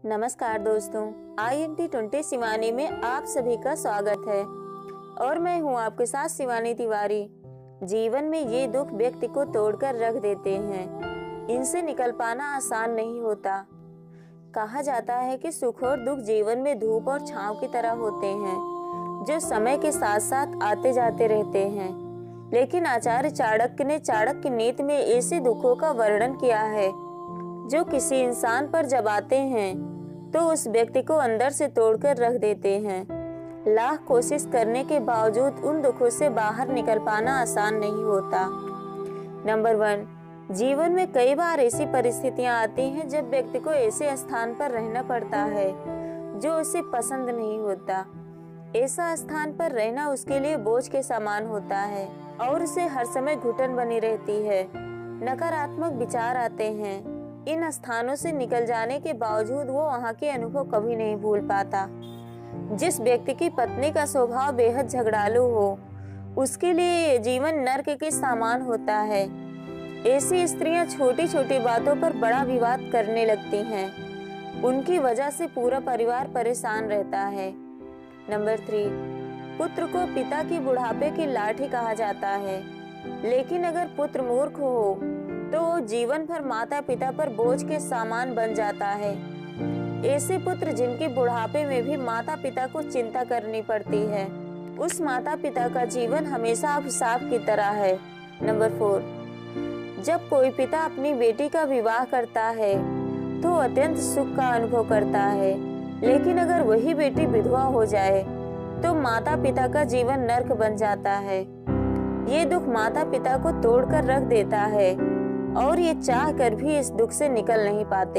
नमस्कार दोस्तों, INT20 शिवानी में आप सभी का स्वागत है और मैं हूं आपके साथ शिवानी तिवारी। जीवन में ये दुख व्यक्ति को तोड़कर रख देते हैं, इनसे निकल पाना आसान नहीं होता। कहा जाता है कि सुख और दुख जीवन में धूप और छांव की तरह होते हैं, जो समय के साथ साथ आते जाते रहते हैं। लेकिन आचार्य चाणक्य ने चाणक्य नीति में ऐसे दुखों का वर्णन किया है जो किसी इंसान पर जब आते हैं तो उस व्यक्ति को अंदर से तोड़कर रख देते हैं। लाख कोशिश करने के बावजूद उन दुखों से बाहर निकल पाना आसान नहीं होता। नंबर 1, जीवन में कई बार ऐसी परिस्थितियां आती हैं जब व्यक्ति को ऐसे स्थान पर रहना पड़ता है जो उसे पसंद नहीं होता। ऐसा स्थान पर रहना उसके लिए बोझ के समान होता है और उसे हर समय घुटन बनी रहती है। नकारात्मक विचार आते हैं। इन स्थानों से निकल जाने के बावजूद वो वहाँ के अनुभव कभी नहीं भूल पाता। जिस व्यक्ति की पत्नी का स्वभाव बेहद झगड़ालू हो, उसके लिए ये जीवन नर्क के समान होता है। ऐसी स्त्रियां छोटी छोटी बातों पर बड़ा विवाद करने लगती हैं। उनकी वजह से पूरा परिवार परेशान रहता है। नंबर 3, पुत्र को पिता की बुढ़ापे की लाठी कहा जाता है, लेकिन अगर पुत्र मूर्ख हो तो वो जीवन भर माता पिता पर बोझ के सामान बन जाता है। ऐसे पुत्र जिनके बुढ़ापे में भी माता पिता को चिंता करनी पड़ती है, उस माता पिता का जीवन हमेशा अभिशाप की तरह है। नंबर 4, जब कोई पिता अपनी बेटी का विवाह करता है तो अत्यंत सुख का अनुभव करता है, लेकिन अगर वही बेटी विधवा हो जाए तो माता पिता का जीवन नर्क बन जाता है। ये दुख माता पिता को तोड़कर रख देता है और ये चाह कर भी इस दुख से निकल नहीं पाते।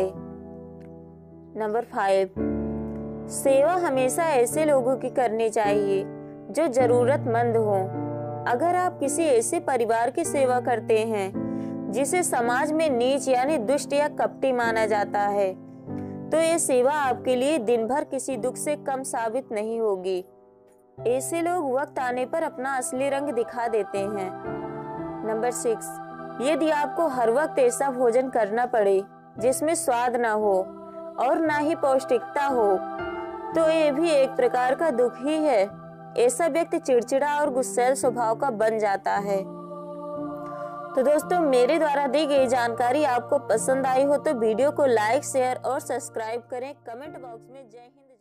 नंबर 5, सेवा हमेशा ऐसे लोगों की करनी चाहिए जो जरूरतमंद हो। अगर आप किसी ऐसे परिवार की सेवा करते हैं जिसे समाज में नीच यानी दुष्ट या कपटी माना जाता है, तो ये सेवा आपके लिए दिन भर किसी दुख से कम साबित नहीं होगी। ऐसे लोग वक्त आने पर अपना असली रंग दिखा देते हैं। नंबर 6, यदि आपको हर वक्त ऐसा भोजन करना पड़े जिसमें स्वाद ना हो और ना ही पौष्टिकता हो, तो ये भी एक प्रकार का दुख ही है। ऐसा व्यक्ति चिड़चिड़ा और गुस्सैल स्वभाव का बन जाता है। तो दोस्तों, मेरे द्वारा दी गई जानकारी आपको पसंद आई हो तो वीडियो को लाइक, शेयर और सब्सक्राइब करें। कमेंट बॉक्स में जय हिंद।